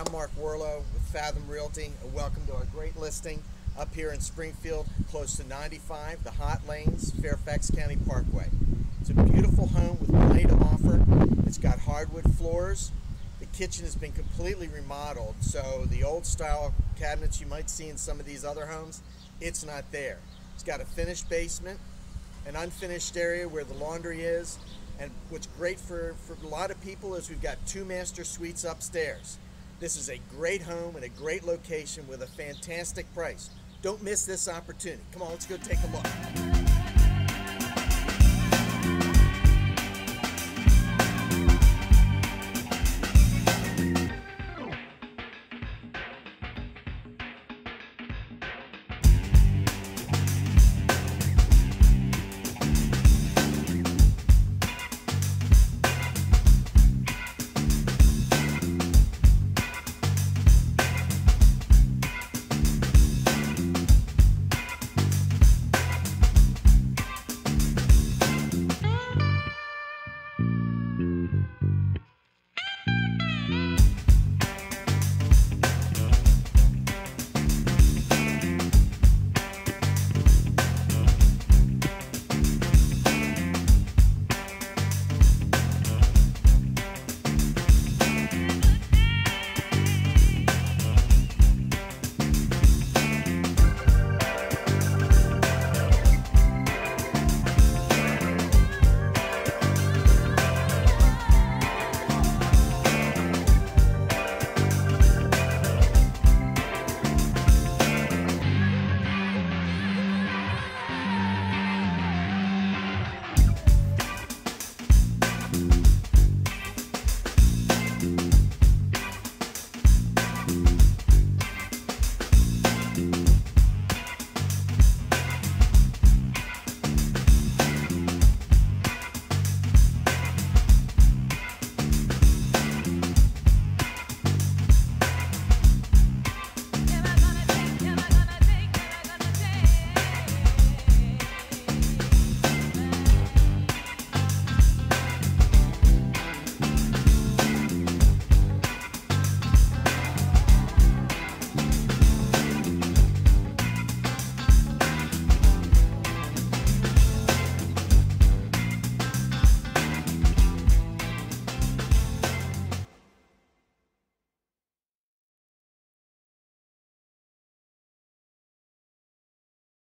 I'm Mark Werlo with Fathom Realty, and welcome to our great listing up here in Springfield, close to 95, the Hot Lanes, Fairfax County Parkway. It's a beautiful home with plenty to offer. It's got hardwood floors. The kitchen has been completely remodeled, so the old style cabinets you might see in some of these other homes, it's not there. It's got a finished basement, an unfinished area where the laundry is, and what's great for a lot of people is we've got 2 master suites upstairs. This is a great home and a great location with a fantastic price. Don't miss this opportunity. Come on, let's go take a look.